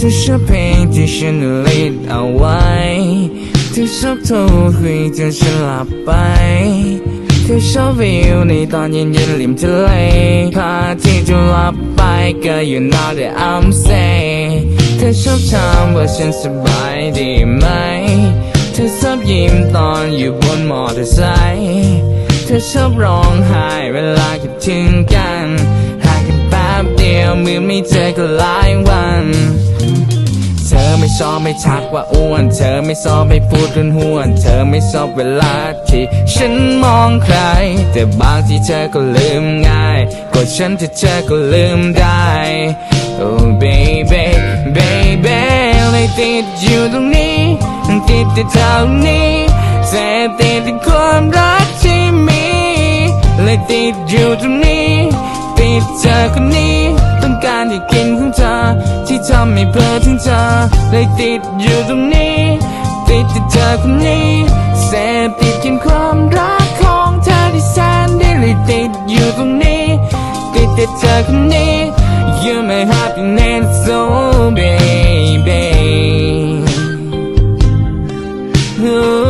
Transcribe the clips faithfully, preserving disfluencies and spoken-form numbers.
อชอบเพลงที่ฉันลิดเอาไว้เธอชอบโทรคุยจนฉันหลับไปเธอชอบวิวในตอนเย็นๆริมทะเลพาที่จะหลับไป Girl you know that I'm safe เธอชอบถามว่าฉันสบายดีไหมเธอชอบยิ้มตอนอยู่บนมอเตอร์ไซค์เธอชอบร้องไห้เวลาคิดถึงกันห่างกันแป๊บเดียวเมื่อไม่เจอกันหลายวันเธอไม่ชอบไม่ทักว่าอ้วนเธอไม่ชอบไม่พูดรุนห้วนเธอไม่ชอบเวลาที่ฉันมองใครแต่บางทีเธอก็ลืมง่ายกดฉันที่เธอก็ลืมได้ Oh baby baby เลยติดอยู่ตรงนี้ติดแต่เท่านี้เสพติดที่ความรักที่มีเลยติดอยู่ตรงนี้ติดเธอคนนี้ต้องการที่กินของเธอที่ทำให้เพลิดถึงเธอเลยติดอยู่ตรงนี้ติดแต่เธอคนนี้เสพติดกินความรักของเธอที่แสนดีเลยติดอยู่ตรงนี้ติดแต่เธอคนนี้ You're my happiness so baby oh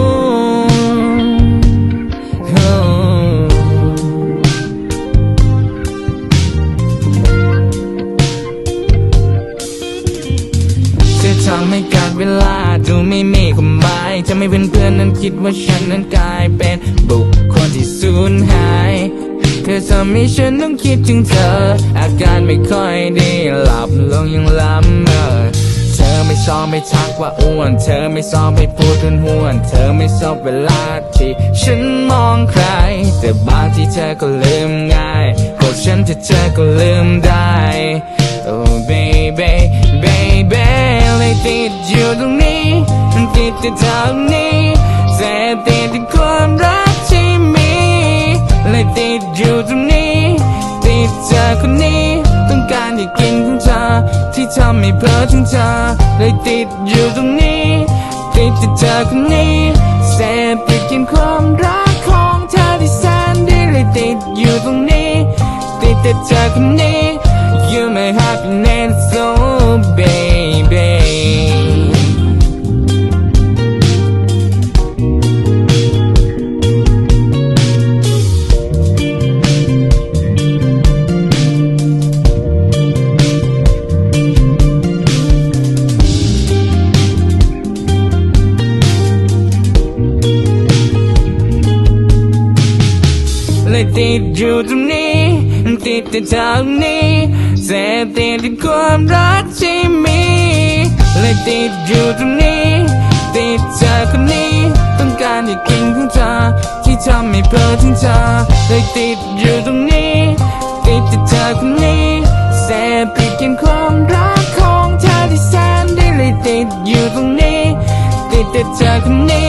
ทำให้การเวลาดูไม่มีความหมายทำให้เพื่อนๆนั้นคิดว่าฉันนั้นกลายเป็นบุคคลที่สูญหายเธอทำให้ฉันต้องคิดถึงเธออาการไม่ค่อยดีหลับลงยังล้ำเมอเธอไม่ชอบไม่ทักว่าอ้วนเธอไม่ชอบไม่พูดรุนห้วนเธอไม่ชอบเวลาที่ฉันมองใครแต่บางทีเธอก็ลืมง่ายกดฉันที่เธอก็ลืมได้ Oh baby babyเลยติดอยู่ตรงนี้ติดแต่เท่านี้เสพติดที่ความรักที่มีเลยติดอยู่ตรงนี้ติดเธอคนนี้ต้องการที่กินของเธอที่ทำให้เพลิดถึงเธอเลยติดอยู่ตรงนี้ติดแต่เธอคนนี้เสพติดกินความรักของเธอที่แสนดีเลยติดอยู่ตรงนี้ติดแต่เธอคนนี้ You're my happiness so babyเลยติดอยู่ตรงนี้ติดแต่เท่านี้เสพติดที่ความรักที่มีเลยติดอยู่ตรงนี้ติดเธอคนนี้ต้องการที่กินของเธอที่ทำให้เพลิดถึงเธอเลยติดอยู่ตรงนี้ติดแต่เธอคนนี้เสพติดกินความรักของเธอที่แสนดีเลยติดอยู่ตรงนี้ติดแต่เธอคนนี้